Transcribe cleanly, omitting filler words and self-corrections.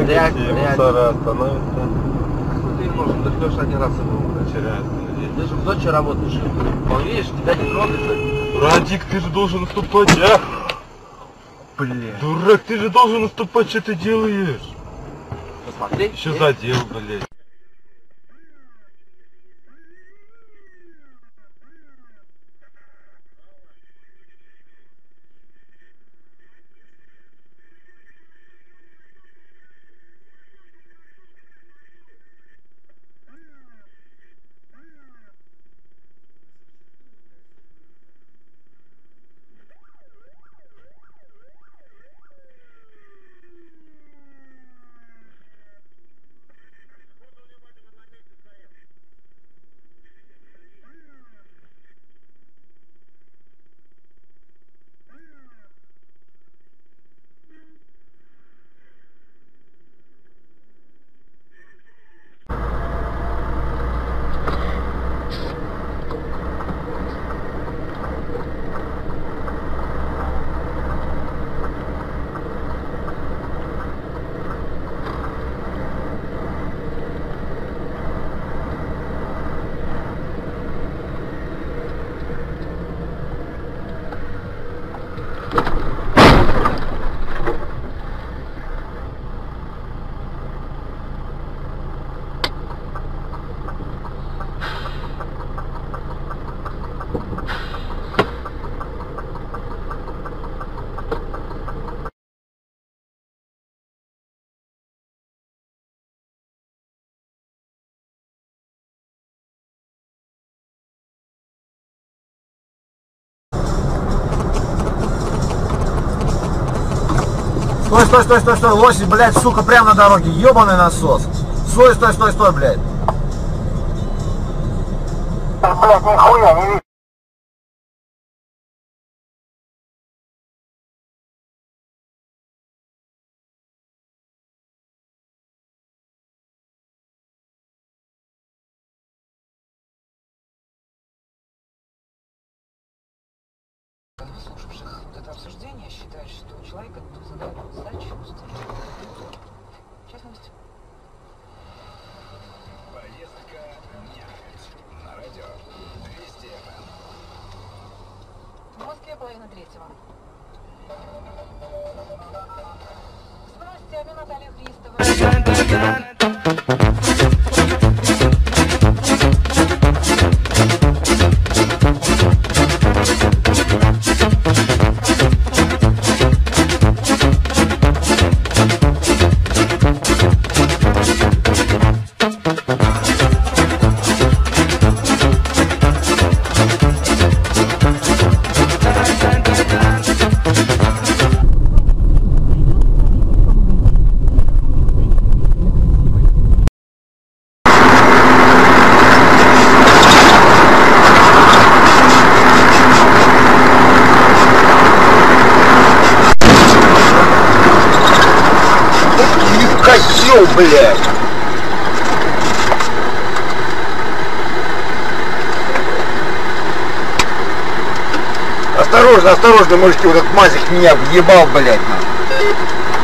мусора остановится. Ну ты можешь, ты Леша один раз его теряет. Ты же в ночи работаешь. Он видишь, тебя не трогает. Радик, ты же должен наступать, а? Блин. Дурак, ты же должен наступать, что ты делаешь? Посмотри. Еще задел, блядь. Стой, лошадь, блядь, сука, прямо на дороге, ебаный насос. Стой, блядь. Блядь, нихуя не видно. Слушавших это обсуждение считает, что у человека задают задачу установить. Сейчас новости. Поездка Нягать. На радио 200 FM. В Москве 2:30. С новостями Наталья Христова. Козёл, блядь! Осторожно, мужики, вот этот мазик меня въебал, блядь, нахуй.